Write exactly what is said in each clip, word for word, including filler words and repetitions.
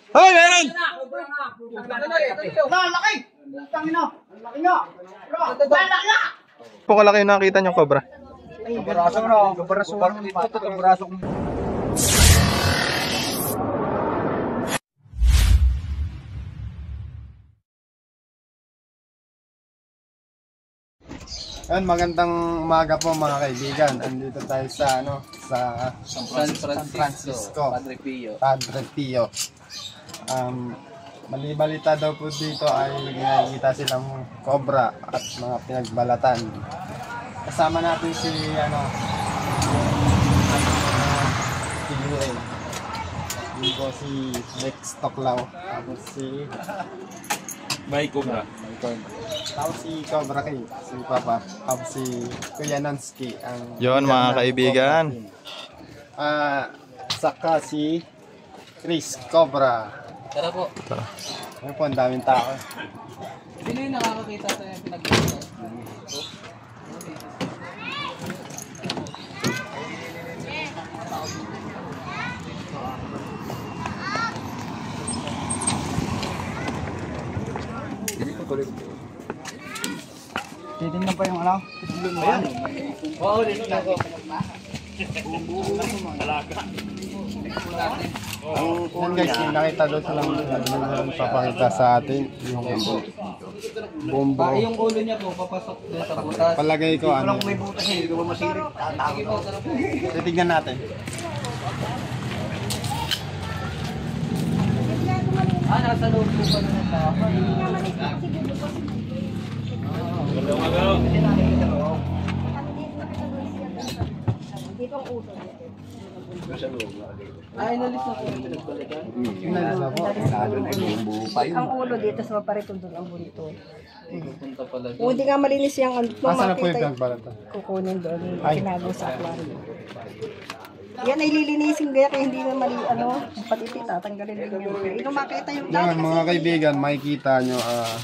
Hoy, meron! Ang laki! Ang laki nga! Ang laki nga! Po kalaki yung nakita niyong cobra. Ay, baraso na. Baraso na. Ito, ito, baraso. Ayun, magandang umaga po mga kaibigan. Andito tayo sa ano, sa San Francisco, San Francisco. Padre Pio. Padre Pio. Um, malibalita daw po dito ay nakikita silang cobra at mga pinagbalatan. Kasama natin si ano, si Yuren. Dito si Lex Toklaw. Tapos si May cobra. Tapos si Cobra K, si Papa. Tapos si Kuya Nansky. Ang Yun mga kaibigan. Ah, saka si Chris Cobra. Tara po. Ayun po, ang daming tao. Sino yung nakakakita sa yung pinag-iito? Titingnan pa yung ano? Ayan. Oo, dito na ako. Yan guys, yung nakita doon silang papakita sa atin yung bombo. Pa, yung ulo niya po, papasok doon sa butas. Palagay ko ano, May butas eh, hindi ko masilip. Sige po, tara po. titignan natin. Ah, nasa loob po pa ng tapan. Dito ang ulo. Ah, inalis na po yung pinagbalikan. Ang ulo dito sa paparitong doon ang bunto. Pupunta pala Kung hindi nga malinis yung ano, Asa na po yung makita pinagbalatan? kukunin doon, Ay. tinago sa aquarium. Yan ay lilinisin kaya kaya hindi na mali ano, pati tatanggalin din yun. Kaya yung makita yung Yan mga kaibigan, makikita nyo ah,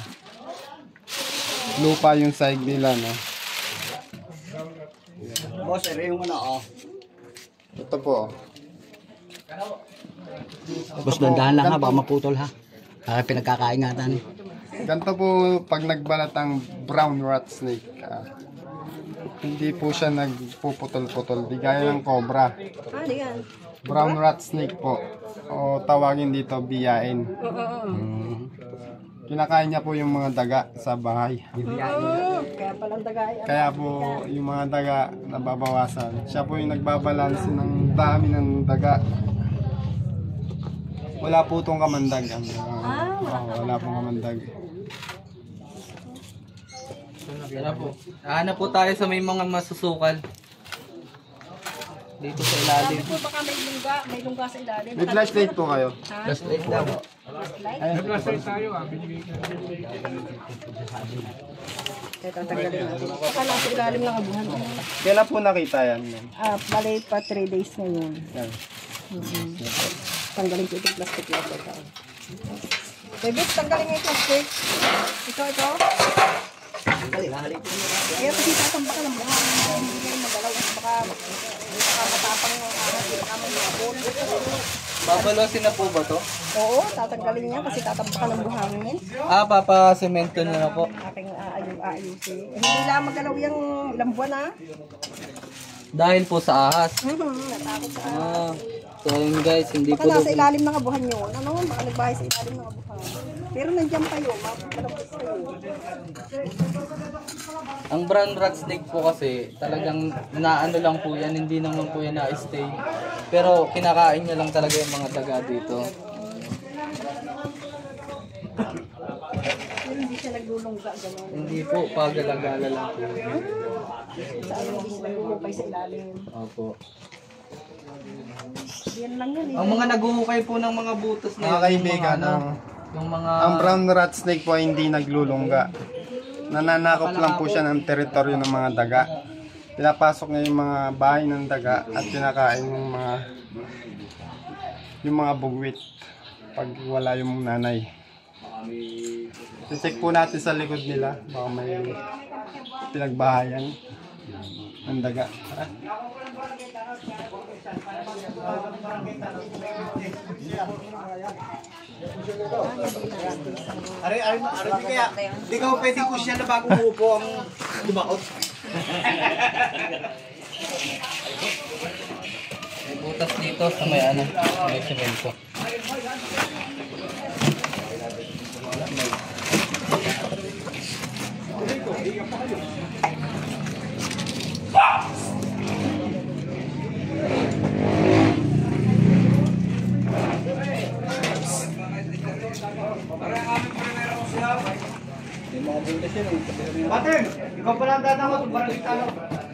lupa yung side nila, no? Boss, ere yung ano, oh. Ito po. Boss, dandahan lang ha, baka maputol ha. Para pinagkakaingatan. Ganito po pag nagbalat ang brown rat snake. ah, hindi po siya nagpuputol-putol. Di gaya ng cobra. Ah, di yan. Brown rat snake po. O tawagin dito biyain. Kinakain niya po yung mga daga sa bahay. Mm, kaya palang dagaya. Kaya po yung mga daga nababawasan. Siya po yung nagbabalanse ng dami ng daga. Wala po itong kamandag. Ang, Ah, oh, wala pong kamandag. Tara po. Hanap po tayo sa may mga masusukal. Dito sa ilalim. Sabi po baka may lungga, may lungga sa ilalim. May flashlight po kayo. Ha? Flashlight daw. Kaya tatanggalin natin. Baka nasa ilalim ng abuhan. Kailan po nakita yan? Ah, malay pa three days ngayon. Yan. Mm-hmm. Tanggalin ko itong plastic lang ito. Bebek, tanggalin nga yung plastic. Ito, ito. Kaya kasi tatamba ka ng buha. Hindi ngayon magalaw. Baka, baka matapang yung ahas. Hindi ka may mabot. Babalosin na po ba to? Oo, tatanggalin niya kasi tatamba ka ng buhangin. Ah, papasemento nyo na po. Aking aayusin. Eh, hindi lang magalaw yung ilang buwan na. Dahil po sa ahas. Hmm, natakot sa ahas. Ah, so yun guys, hindi Baka po nasa daw- ilalim ng abuhan yun. Ano, baka nagbahay sa ilalim ng abuhan. Pero nandiyan pa yun. Malapit pa yun. Ang brown rat snake po kasi talagang naano lang po yan, hindi naman po yan na-stay. Pero kinakain niya lang talaga yung mga daga dito. Pero hindi siya naglulungga gano'n. Hindi po, pagalagala lang po. Sa ano, hindi siya naglulungkay sa ilalim. Opo. Yan lang yan eh. Ang mga naguhukay po ng mga butas na Mga yun, yung kaibigan, ano, ang, yung mga... ang brown rat snake po ay hindi naglulungga. Nananakop lang po siya ng teritoryo ng mga daga. Pinapasok niya yung mga bahay ng daga at kinakain yung mga yung mga bugwit pag wala yung nanay. I-check po natin sa likod nila, baka may pinagbahayan ng daga. Ari, ari, ari, di kaya, di ka pwede ko siya na bago umupo ang lumakot. May butas dito sa may ano, sa may semento. Pating, ikaw pala ang dadakot, parang italo.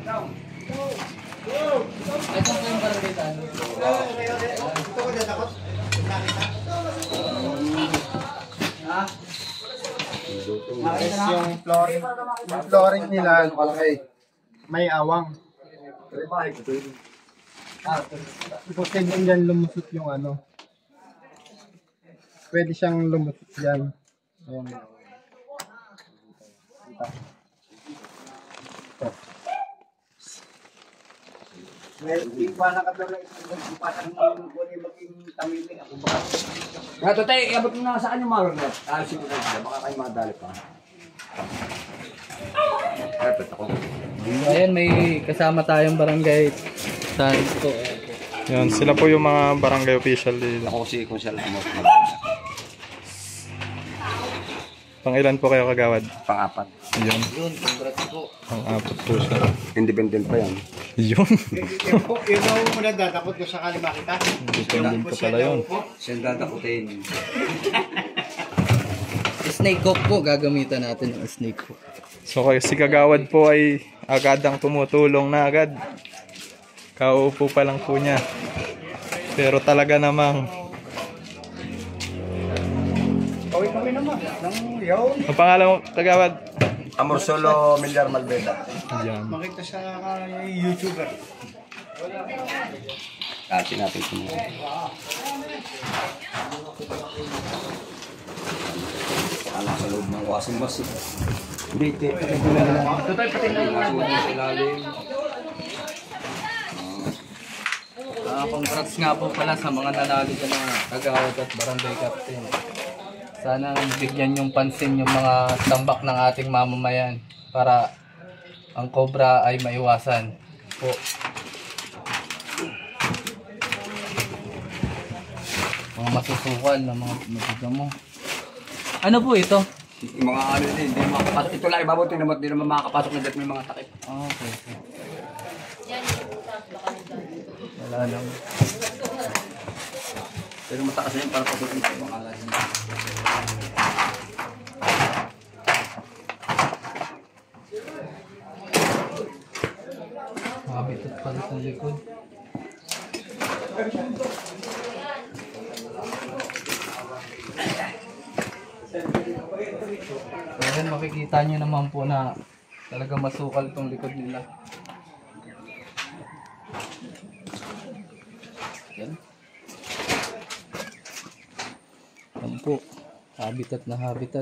Ito po yung barabitan. Ito ko dadakot. Yes, yung flooring, yung flooring nila may awang. Posible dyan lumusot yung ano. Pwede siyang lumusot dyan. Ayan. Nga, tatay, iabot mo na saan yung mga ronet? Alisin mo na sila, baka kayo madali pa. Ay, pwede ako. Ayan, may kasama tayong barangay. Saan po? Yan, sila po yung mga barangay official dito. Ako si Konsel mo. Pang ilan po kayo kagawad? Pang-apat. Yun, Yun, congrats po. pang apat po siya. Independent pa yan. Yun. Yun po, yun ang muna dadakot ko sakali makita. Dependent po pala yun. Siyang dadakutin. Snake hook po, gagamitan natin ng snake hook. So kay si kagawad po ay agad ang tumutulong na agad. Kaupo pa lang po niya. Pero talaga namang Kawin-kawin naman. Nang yaw. ang pangalan mo kagawad? Amorsolo Milyar Malveda. Yan. Makita sa uh, YouTuber. Atin natin ito mo. Alam sa loob ng washing machine. Hindi, ito. Ito tayo pati na yung Ah, congrats nga po pala sa mga nanalo dyan na kagawad at barangay captain. Sana bigyan yung pansin yung mga tambak ng ating mamamayan para ang cobra ay maiwasan po. Mga masusukal na mga matiga mo. Ano po ito? yung mga ano din, hindi makapasok. Ito lang ibabaw, tingnan mo, hindi naman makakapasok na dahil may mga takip. Ah, okay. okay. Wala lang. Pero matakas na yun para pasukin sa mga alas. Mabitot pala sa likod. Ayan, makikita nyo naman po na talaga masukal tong likod nila. Yan. Yan po. Habitat na habitat.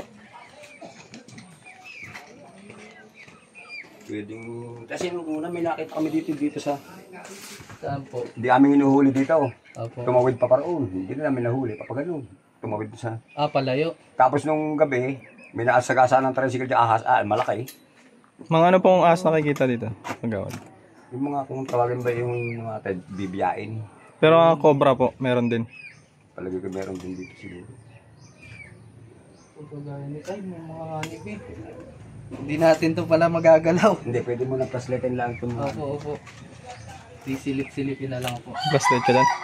Pwedeng... Kasi nung una may nakita kami dito dito sa... Saan po? Hindi aming inuhuli dito. Opo. Tumawid pa paroon. Hindi na namin nahuli. Papaganoon. Tumawid pa sa... Ah, palayo. Tapos nung gabi, may naasagasa ng tricycle dyan ahas. Ah, malaki. Mga ano pong ahas nakikita dito? Kagawad. Yung mga kung tawagin ba yung mga tayo bibiyain. Pero ang cobra po, meron din. Palagi ko meron din dito siguro. Ay, may mga hanip eh. Hindi natin to pala magagalaw. Hindi, pwede mo na pasletin lang itong mga... Opo, opo. Sisilip-silipin na lang po. Basta ka lang.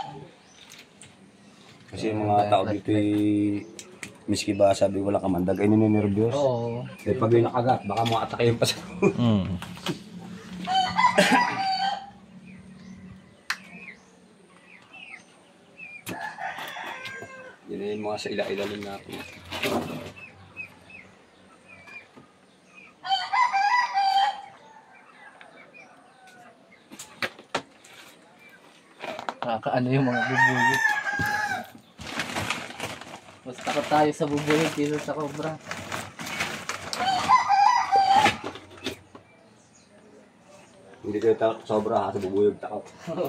Kasi yung mga tao dito ay... Miski ba sabi wala kamandag ay nininervyos. Oo. Dahil pag yung nakagat, baka mga atake yung pasok. Mm. Yun na yung mga sa ila-ilalim natin. Nakakaano yung mga bubuyog. Mas takot tayo sa bubuyog kaysa sa cobra. Hindi kayo takot sobra ha, sa bubuyog takot.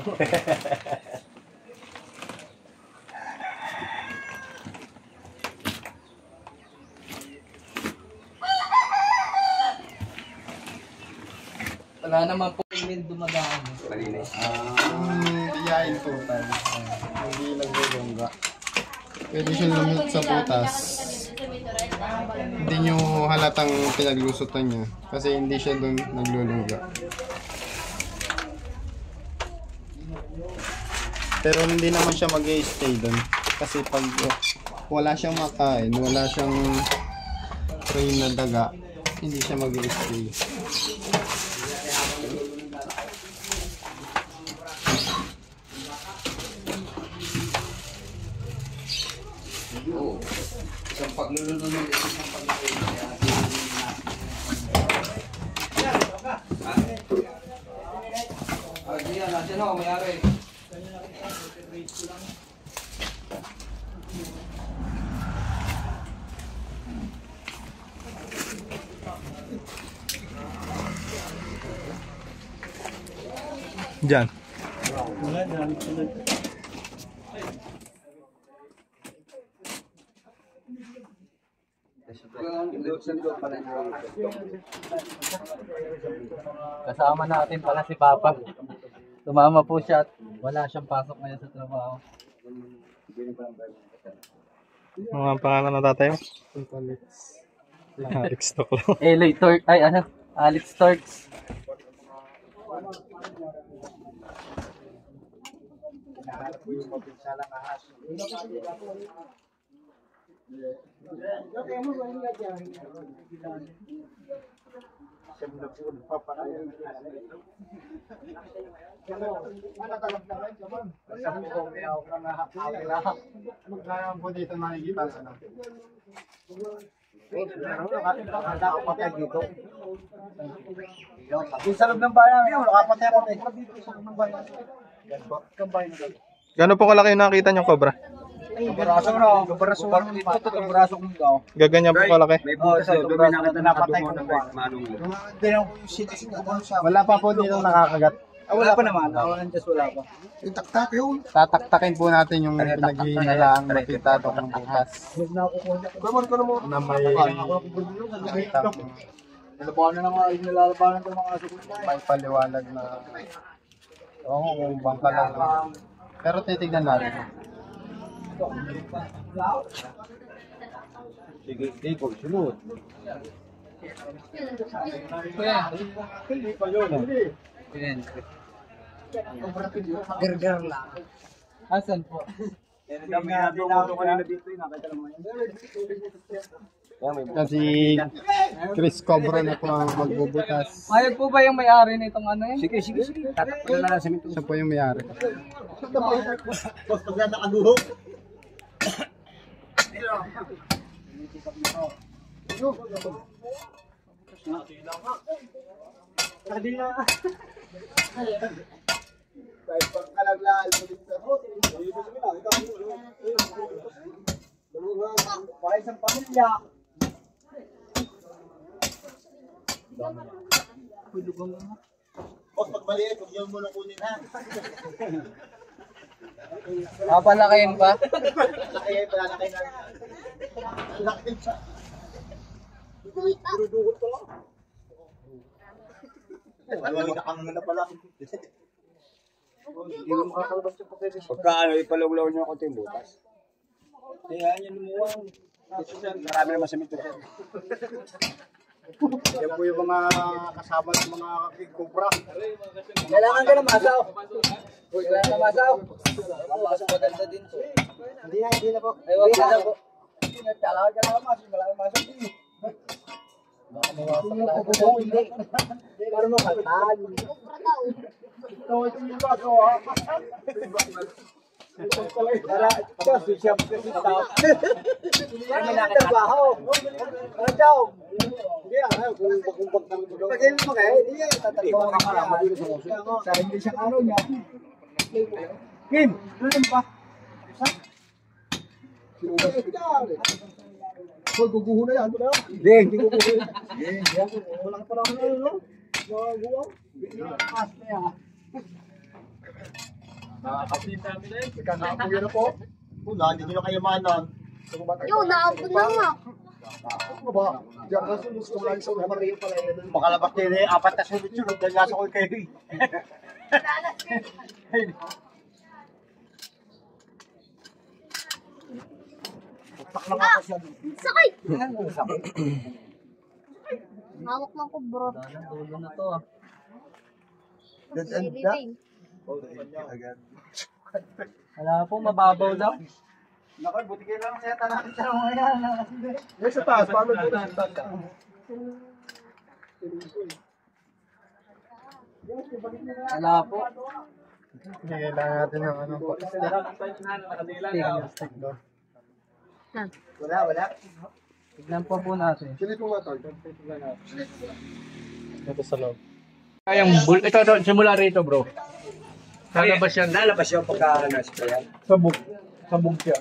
Wala naman po yung dumadaan. Malinis. Yung biyahin total, hindi naglulungga. Pwede siyang lumit sa butas. Hindi nyo halatang pinaglusutan niya kasi hindi siya doon naglulungga. Pero hindi naman siya mag-stay doon kasi pag wala siyang makain, wala siyang train na daga, hindi siya mag-stay. Oo. Isang pagluluto ng isang pagluluto. Ah, diyan, natin ako, mayari. Diyan. Kasama natin pala si Papa. Tumama po siya at wala siyang pasok ngayon sa trabaho. Mga pangalan na tatay mo? Alex Toklo. Eloy Torx, ay ano, Alex Torx. Magkakaroon po dito nakikita sa natin. Yung sa loob ng bayan, yun, nakapatay ako dito sa loob ng bayan. Gano'n po kalaki yung nakita niyong cobra? Braso na, braso na dito, tatong braso kong daw. Gaganyan po kalaki? May butas sa doon, may nakita na patay ko ng manong. Hindi lang po yung sinising ako siya. Wala pa po dito nakakagat. Ah, wala pa naman, wala just wala pa. Itaktak yun. Tataktakin po natin yung pinaghihinalaan makita doon ng butas. Kumar ko naman. Na may nakita po. Nilabanan na nga, nilalabanan ko ng mga aso ko. May paliwanag na oo, kung bangka lang. Pero titignan natin. Sige, sige, sunod. Gerger lang. Asan po? Dami nga dito kanina dito, nakita lang mo yan. Kasi Chris Cobra na po ang magbubutas. Mayag po ba yung may-ari nitong ano yun? Sige, sige, sige. Tatakpan na lang sa minto. Siya po yung may-ari. Boss, pag na nakaduhog. Kahit pag kalaglaan mo dito. Para isang pamilya. Boss, pag maliit, huwag yung muna kunin ha. Papalakayin pa? Laki, palalaki na. Laki siya. Durudukot ko lang. Alawin ka kang na pala. Hindi mo makakalabas yung pagkakas. Pagka ano, ipalawlaw niyo ako yung butas. Kaya yan lumuwang. Marami naman sa mito. Yan po yung mga kasama ng mga kikubra. Kailangan ka na masaw. Kailangan na masaw. Mapasok maganda din po. Hindi na, hindi na po. Ay, wag na po. Kailangan ka na mas. Malaki masok din. Baka mawasak na. Oo, hindi. Para mo kaltal. Ito yung gagawa. Para ito, siya po kasi tao. May nakatrabaho. Ano daw? Hindi, ano, kung bakumbag ng gulo. Pag mo kayo, hindi yan. Tatrabaho ka nga, maduro sa muso. Sa hindi siyang araw niya. Kim, ano ba? Sinugas ka. Hoy, guguho na yan. Hindi, hindi guguho. Hindi, wala ka pa lang ano. Kakakapuyo na po. Wala, hindi nyo na kayamanan. Yung naabot na nga. Ano ba? Diyan ka sunod ko lang sa mga rin pala yun. Makalabas din eh, apat na sunod-sunod. Dahil nasa ko kayo eh. Putak lang ako siya. Sakay! Hawak lang ko, bro. Dulo na to ah. Dead end na. Wala po, mababaw daw. Naku, buti kayo lang siya tanakit sa mga yan. Yung sa taas, paano po sa taas? Wala po. Kailangan natin ng ano po. Wala, wala. Tignan po po natin. Sili po nga to. Ito sa loob. Kayang bul... Ito, ito, simula rito bro. Lalabas yan. Lalabas yung pagka na-sprayan. Sabog. Sabog siya.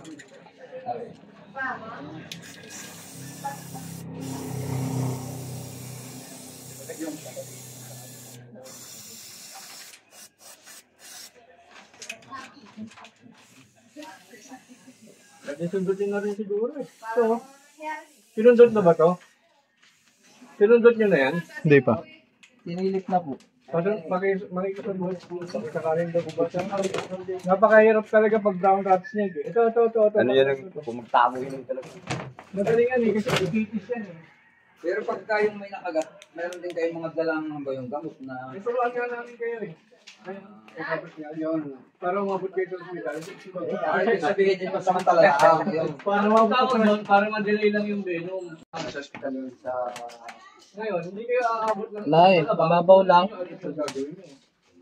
Sundutin na rin siguro eh. Ito. Sinundot na ba to? Sinundot nyo na yan? Hindi pa. Sinilit na po. Makikasabot po sa kakarin daw ba siya? Napakahirap talaga pag brown rat snake eh. Ito, ito, ito. ito. Ano yan ang pumagtamo yun talaga. Magalingan eh, kasi ikitis yan eh. Pero pag kayong may nakagat, meron din kayong mga dalang ba yung gamot na... Ituruan nga namin kayo eh. Ayun, ikabot niya yun. Para umabot kayo sa hospital. Ay, sabihin din pa sa mga talaga. Para umabot Tapos sa doon, para ma-delay lang yung venom. Sa hospital yun sa... Ngayon, hindi kayo aabot ng... Wala eh, mababaw lang. Ito gagawin mo.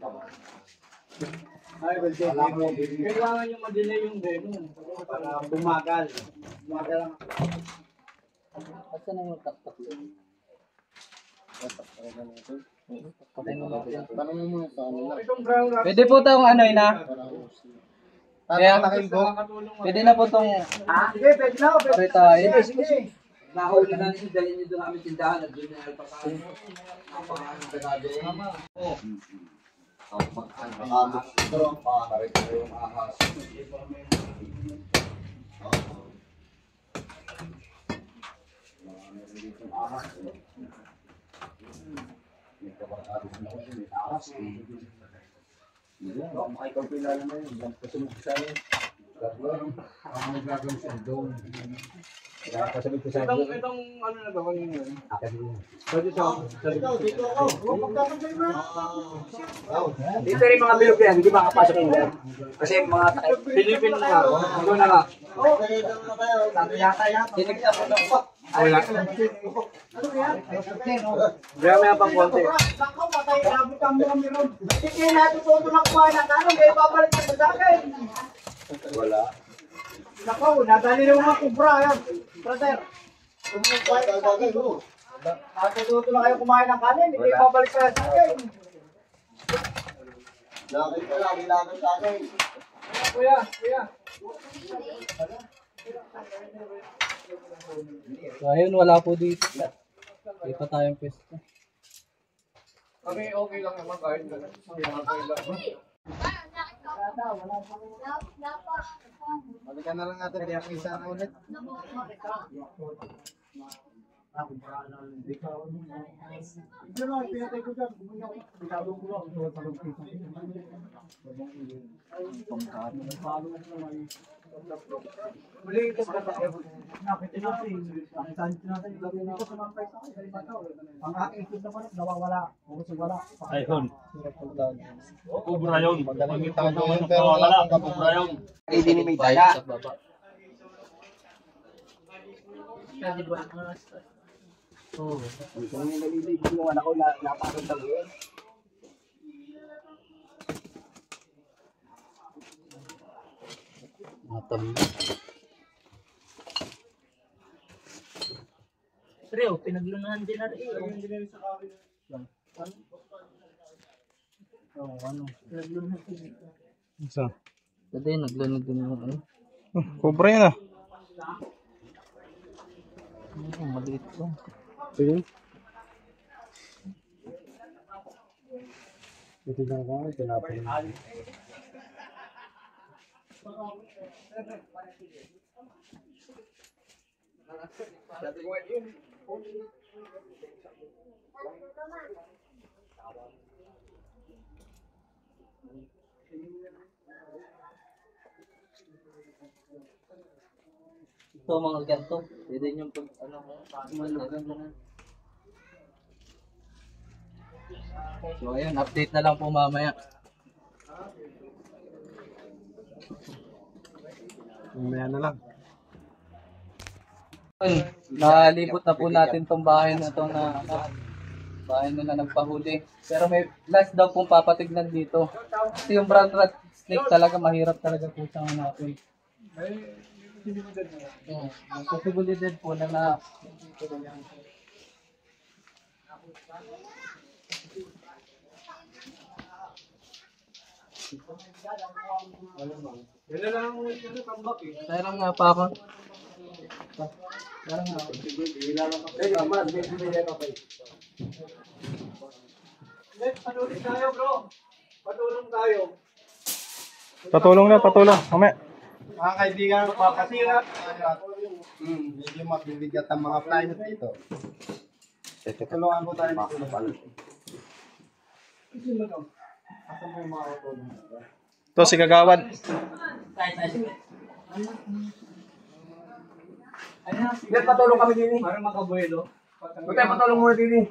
Ay, well, kailangan yung ma-delay yung venom. Para bumagal. Bumagal lang. Basta na yung taktak yun. Itong brown rat. Pwede po itong ano yun ah. Kaya, pwede na po itong Sige, pwede na. Pwede paritahin. Nahuli na ninyo, dali nyo doon namin tindahan at doon na alpakain. Ang pangalan ng dagado. Oo. Ang pagkain ng ahas. Parit ko yung ahas. May kabarkado sa mga may ahas. Hindi, baka makikapilala na yun. Kasunod sa iyo. Ang gagawin siya doon. Kaya kasabi ko sa Itong, iyo. itong ano na ba kanina? Akin yun. Pwede sa... Dito ako. Dito rin mga bilog yan, hindi makapasok yun yan. Kasi mga takay. Pilipin na nga. Ito na nga. Tinigyan ko lang po. Wala. Kaya may pang konti. Ako, patay nabot ang mga meron. Sige, natin po ito nakuha na tanong. Kaya babalik ka sa akin. Wala. Nako, nadali na mga kubra. Yan. Brother. Kumukuha ka sa akin. Natututo na kayo kumain ng kanin. Hindi kayo babalik ka sa akin. Lagi ka lagi lagi sa akin. Kuya, kuya. So ayun, wala po dito. Hindi pa tayong pwesto. Kami okay lang naman kahit gano'n. Hindi naman kayo lang. Balikan na lang natin kaya isa na ulit. Ito na, pinatay ko dyan. Pinatay ko lang. Muli ito sa katakot. Nakita natin. Nakita natin. Ito sumampay sa akin. Ang aking ito na pala, nawawala. Kung gusto wala. Ayun. Oh, Kubra yun. Magaling tayo yung pero wala kang Kubra yun. Hindi ni may dala. Sa baba. Kung may naliligo yung anak ko, napasok sa loob. Matam. Pero, pinaglunahan din na rin. Oh, ano? Isa. Dati, naglanog din yung ano. Oh, kubra yun ah. Ano, maliit lang. Sige. Ito lang ko, tinapin. Ito mga ganito. Pwede nyo pag ano mo. Ganun. So ayun, update na lang po mamaya. Mamaya na lang. Ayun, nalibot na po natin tong bahay na to na ano, bahay na na nagpahuli. Pero may last daw pong papatignan dito. Kasi yung brown rat snake talaga mahirap talaga po siyang hanapin. Yeah, may possibilidad po na na Sarang nga pa ako. Sarang nga ako. Patulong tayo, bro. Patulong tayo. Patulong na, patulong. Mamaya. Mga kaibigan, papasira. Hmm, medyo mabibigat ang mga plywood dito. Tulungan po tayo dito. Asan po yung mga tutulong? Ito si Kagawad. Sige, patulong kami din. Para makabuelo. Buti, patulong muna din.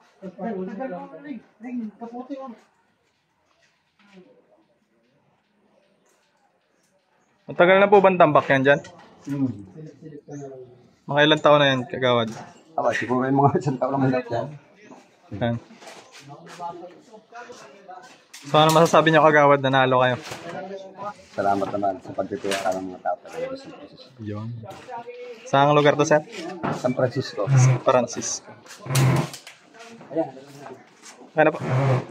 Matagal na po ba ang tambak yan dyan? Hmm. Mga ilang taon na yan, Kagawad? Aba, siguro may mga isang taon lang hirap yan. Yan. So ano masasabi niyo, Kagawad, nanalo kayo? Salamat naman sa pagtitiwala ng mga tao. Yun. Saan lugar to, sir? San Francisco. San Francisco. Kaya na po.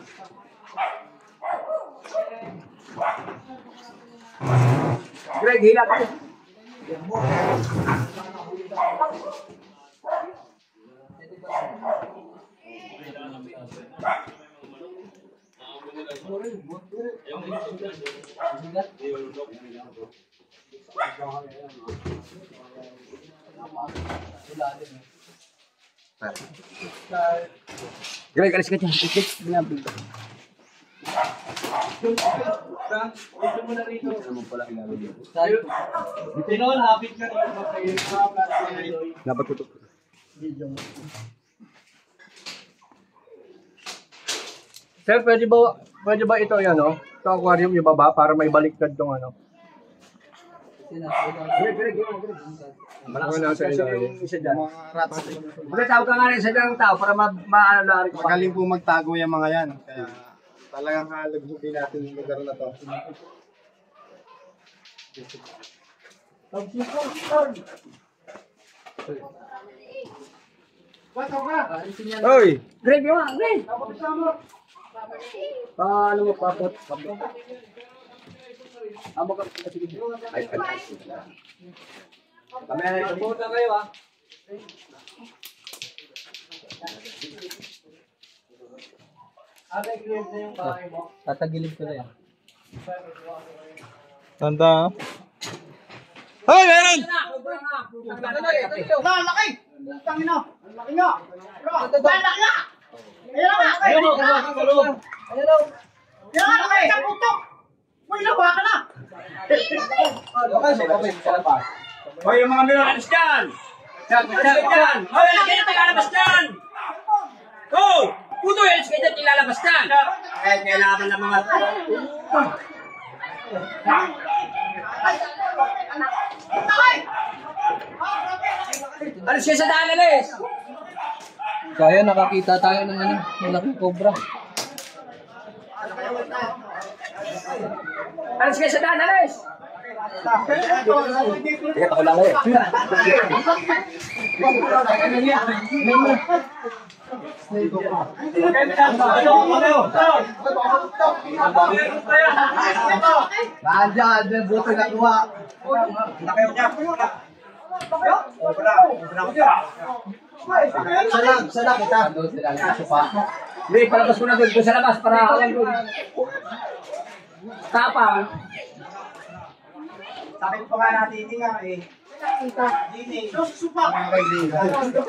Greg, hila ka. Greg, alis ka dyan. Greg, binabi. Dapat tutup. Sir, pwede ba, pwede ba ito yan, no? Ito aquarium yung baba para may baliktad tong ano? Malakas na sa ilalim. Mga rats. Bakit tawag ka nga rin sa ng tao para ma-ano na rin. Magaling po magtago yung mga yan. Kaya talagang halagbutin natin yung lugar na to. Hoy! Greg, yun! Greg! Paano mo papot? Amo ka sige. Ay, ay, ay. Kami ay pupunta kayo ah. Ate, clear na yung bahay mo. tatagilid ko na yan. Tanda. Hoy, meron! Ang laki! Tangin na! Ang laki nga! Ang laki nga! Ayan ang laki! Ayan ang laki! Ayan ang laki! Sa putok! Uy, lawa ka na! Hoy, yung mga minalabas dyan! Alis ka dyan! Hoy, alis kayo tagalabas dyan! Oh! Puto, alis kayo dyan ilalabas dyan! Eh, kailangan ng mga... Alis kayo sa daan, alis! Kaya nakakita tayo ng ano, malaking cobra. Alis kayo sa daan, alis! Teka, ako lang eh. Nandiyan, may buto na kuha. Sana, sana kita. Ano sila, nasa pa. Hindi, palabas ko na doon. Doon sa labas para alam doon. Tapang. Sabi ko nga natin, hindi nga eh. Hindi. Susupak. Mga kaibigan.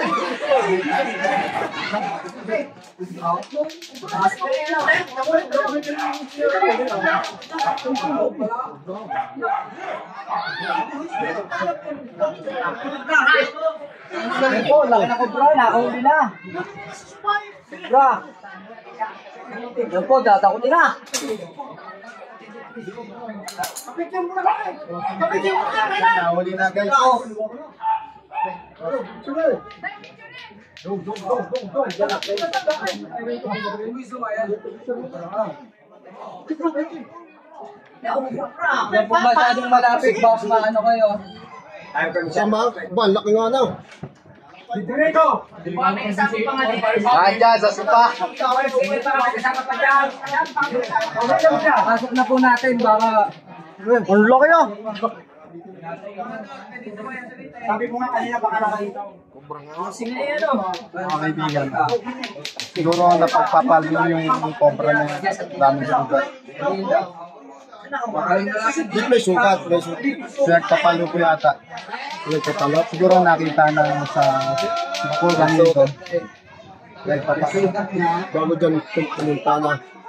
Po, laki na ko bro, nakahuli na. Bro. Yan po, tatakutin na. Nahuli na guys. Yan po masyadong malapit, baka maano kayo. Sama, ba, laki nga na. Kaya sa supa. Pasok na po natin, baka... Ang laki na. Sabi ko nga kanina, baka nakalitaw. Mga kaibigan. Siguro napagpapalo yung cobra na yun. Dami sa lugar. May sukat, may sukat. Nagpapalo po yata. Nagpapalo. Siguro nakita na sa bakulan nito. Nagpapalo. Bago dyan pumunta na.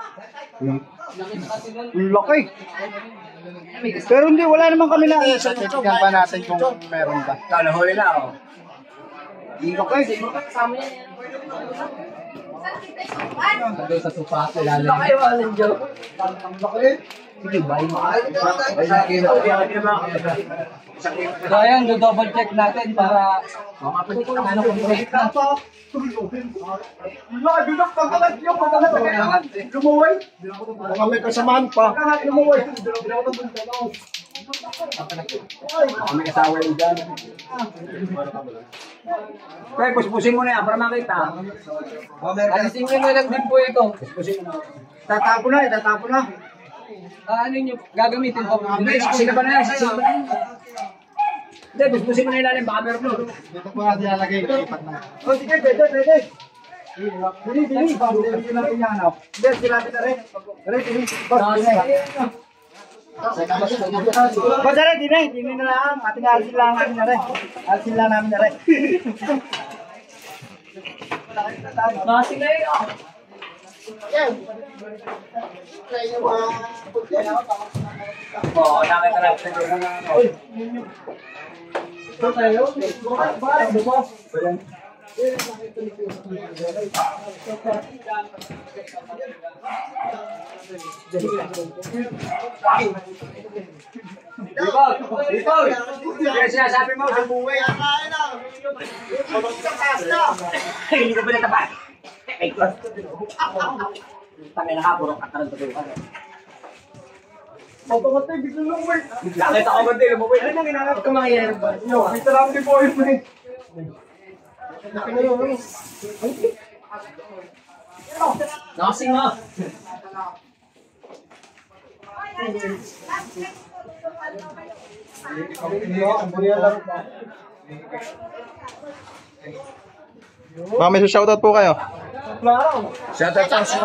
Ang laki. Pero hindi, wala naman kami na. Tignan pa natin kung meron ba. Kalahuli na oh. Ang laki. Nandun sa supa, ilalim. So ayan, do-double check natin para ano kung break na. Ang laki, binak, pagkakas yung pagkakas. Lumuway. Baka may kasamahan pa. Lumuway. Baka may kasawa yung dyan. Kaya puspusin mo na yan para makita. Alisin nyo na lang din po ito. Tatapo na, tatapo na. Ah, ano nyo, gagamitin po. Hindi, sila ba na yan? Sila ba na yan? Hindi, puspusin mo na ilalim. Baka meron mo. Dito po natin lalagay yung ipat na. O, sige, pwede, pwede. Dili, dili. Dili natin yan, ano. Hindi, sinabi na rin. Dili, dili. Basta rin, dili. Dili na lang. Ating alisin lang namin na rin. Alisin lang namin na rin. Nasi na yun. Oo, nakita na. Ito tayo. Bakit? Bukas. Ipol! Ipol! Kaya sinasabi mo sa buhay. Hindi ko pinatapat. Tangin na ka, puro kakaroon sa tuwa. Matamatay, bigla lang, wait. Nakita ko ba din, lumabay. Ano nang inanap ka mga yan? Yo, may sarap din po yun, eh. Nasi nga. Baka may shoutout po kayo. Shout out sa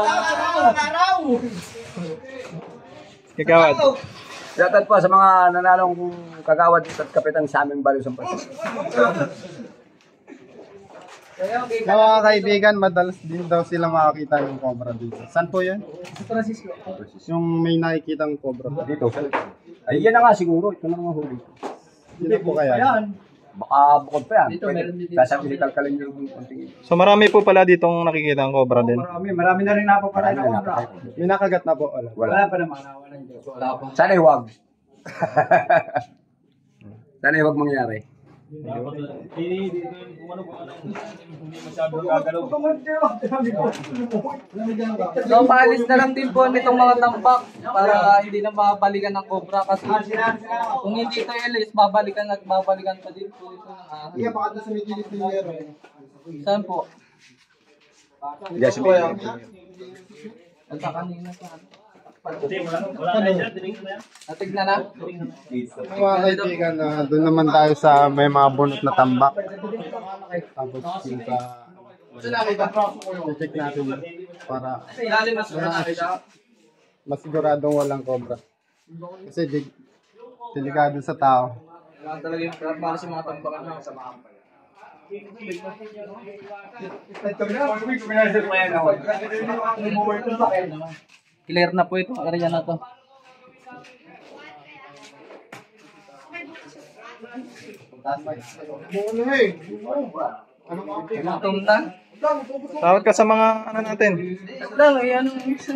Kagawad. Shout out po sa mga nanalong kagawad at kapitan sa aming Baliw San Francisco. Sa mga kaibigan, madalas din daw sila makakita yung cobra dito. Saan po yun? Francisco. Yung may nakikitang cobra pa. Dito. Ay, yan na nga siguro. Ito na nga huli. Dito po kaya. Ayan. Baka bukod pa yan. Dito, meron din dito. Sasabi ni Kalkalin yung konting. So marami po pala ditong nakikita ang cobra din. Marami, marami na rin napapatay na kobra. May nakagat na po. Wala. Wala. Wala pa naman, wala yung Wala pa. Sana huwag. Sana huwag mangyari. So, paalis na lang din po nitong mga tambak para hindi na mabalikan ng cobra kasi kung hindi ito ilis, babalikan at babalikan pa din po ito ng ahas. Iya, baka doon sa may gilid ng yero. Saan po? Hindi, sabihin. At sa kanina sa natignan na? Mga kaibigan, uh, doon naman tayo sa may mga bunot na tambak. Tapos yung sa check natin para masiguradong walang cobra. Kasi di, delikado sa tao. Talaga yung para sa mga tambakan na sa mga clear na po ito, area na to. Tumatom na. Tawad ka sa mga ano natin. Lang, ay ano yung isa.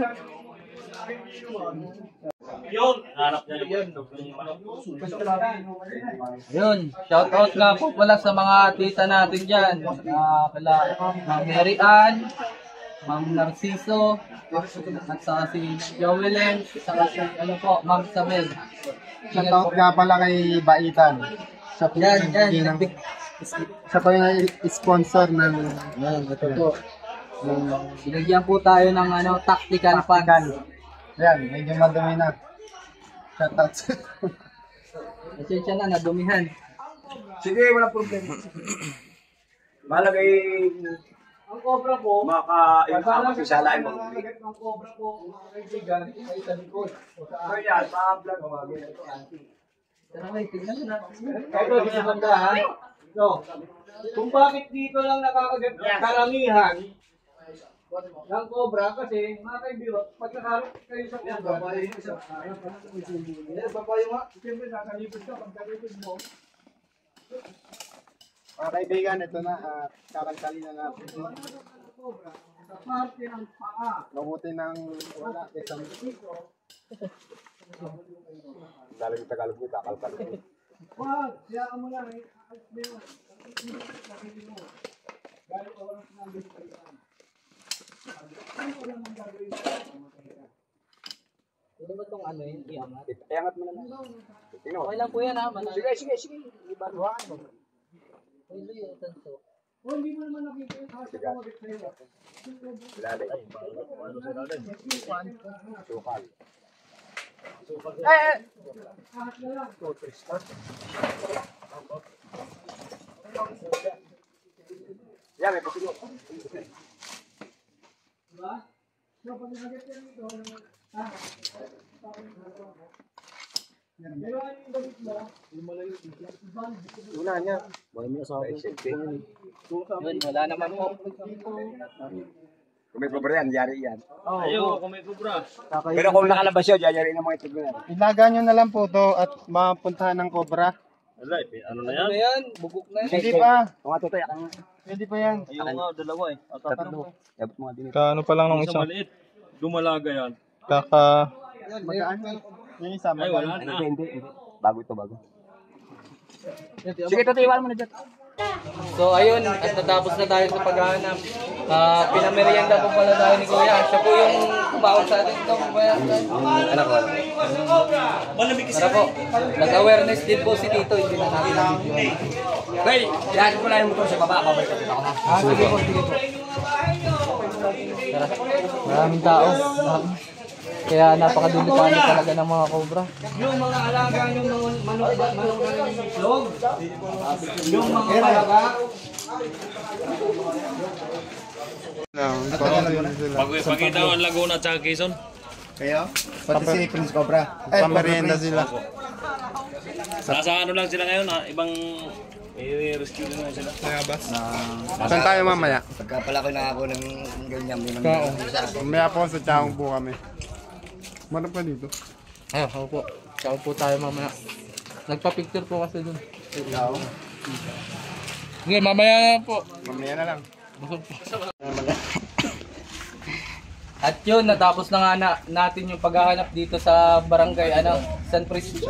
Ayun, shout out nga po pala sa mga tita natin dyan. Uh, pala, Ma'am Mary Ann, Ma'am Narciso, at saka si Joellen, saka si ano po, Ma'am Sabel. Shoutout nga pala kay Baitan. Siya po Yan, yan. yung, siya po yung sponsor ng Yan, ito po. Binigyan po tayo ng ano, tactical pants. Yan, medyo madumi na. Shoutout. Pasensya na, nadumihan. Sige, walang problema. Malagay Ang cobra po, maka yung makasalain mo. ang cobra po, mga kaibigan, ay sa likod. O sa So yan, pa-vlog mo mga Tara, may tignan na natin. Ito, sinasandaan. Ito. Kung bakit dito lang nakakagat karamihan ng cobra, kasi mga kaibigan, pag nakarap kayo sa cobra, babayo sa babayo nga, siyempre nakalipod ka, pag kalipod mo, Mga kaibigan, ito na. Uh, kakantali na natin. sa parte ng paa. Mabuti ng wala. Isang Dahil yung Tagalog ko, kakalkal ko. Wag, siya ka muna, eh. Alis mo yun. Sabihin mo. Dahil oras na ang bisipan. Ano ko lang ang gagawin sa mga. Ano ba itong ano yun? Iangat? Iangat mo na lang. Tingnan mo. Okay lang po yan ha. Manalo. Sige, sige, sige. Ibaruhan mo. Pwede yung tanso. O, hindi mo naman nakita yung kasi kumagit sa'yo. Ilalim. Sukal. Kahit na lang. Yan, may pasilo. Diba? So, pag nakagat yan ito, ah, pero ano yung damit mo? Una niya. Wala mo sa akin. Yun, wala naman po. Kung may problema yan, yari yan. Ayaw, kung may kubra. Pero kung nakalabas yun, yari ng mga itig mo yan. ilaga nyo na lang po to at mapuntahan ng cobra. Wala, ano na yan? Ano yan? Bugok na yan. Hindi pa. Mga tutoy, ang Hindi pa yan. Ayaw nga, dalawa eh. At tatlo. yabot mga din. Kaano pa lang nung Isang isang maliit. Dumalaga yan. kaka Magaan. Yung isa, Ay, wala magaan. na. Hindi, hindi, hindi. Bago ito, bago. Sige, tutoy, iwan mo na dyan. So ayun, at natapos na tayo sa paghahanap. Uh, pinamerienda po pala tayo ni Kuya. Siya po yung kumawag sa atin ito. Kuya, Anak ko. para po, nag-awareness din po si Tito. Hindi na natin ang video. Hey, yan ko lang yung motor sa baba. Babalik ka ako na. Ah, sige po, sige po. Tara, maraming tao. Kaya napakadelikado talaga ng mga cobra. Yung mga alaga yung mga manok, manok na yung itlog, yung mga alaga, Pagkita ang Laguna at Quezon. Kayo? Pati si Prince Cobra. Pamerienda sila. Nasa ano lang sila ngayon ha? Ibang i-rescue na sila. Saan tayo mamaya? Pagka pala ko nakako ng ganyan, may Kaong. Mamaya po sa Chaong po kami. Manap ka dito? Ayun, ako po. Saan po tayo mamaya. Nagpa-picture po kasi dun. Chaong. Sige, mamaya na po. Mamaya na lang. At yun, natapos na nga na, natin yung paghahanap dito sa barangay, ano, San Francisco.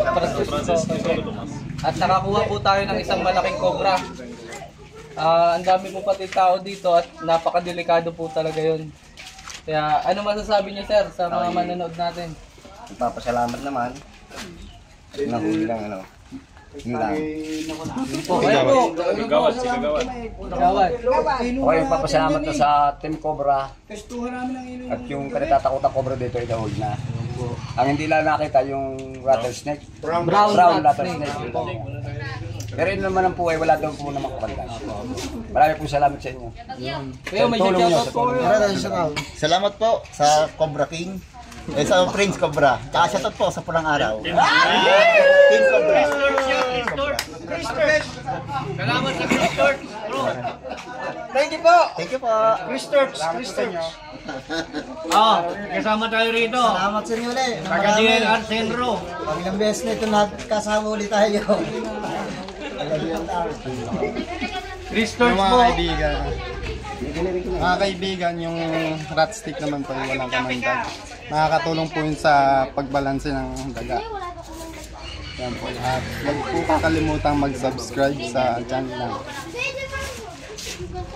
At nakakuha po tayo ng isang malaking cobra. Ah, ang dami po pati tao dito at napakadelikado po talaga yun. Kaya ano masasabi niyo sir sa mga manonood natin? Nagpapasalamat naman. Nahuli lang ano. Yun lang. Po, ayun po. Gawad, si Gawad. Gawad. Okay, nagpapasalamat na sa Team Cobra. At yung kanitatakot na cobra dito ay dahol na. Ang hindi lang nakita yung rattlesnake. Brown Brown rattlesnake. rattlesnake. Pero yun naman ang buhay, wala daw po na makapandas. Marami po salamat sa inyo. Kayo, may Tulong nyo shoutout sa po. tulong. Salamat po sa Cobra King. Eh, sa Prince Cobra. Tsaka shoutout po sa Pulang Araw. King Cobra. Salamat sa Christort. Thank you po. Thank you po. Christorts, Christorts. Ah, kasama tayo rito. Salamat sa inyo ulit. Taga D N R Senro. Pag ilang beses na ito nagkasama ulit tayo. Christort Yung mga po. kaibigan. Mga kaibigan, yung rat stick naman po yung walang kamandag. Nakakatulong po yun sa pagbalanse ng daga. Yan po. At huwag po kakalimutang mag-subscribe sa channel namin.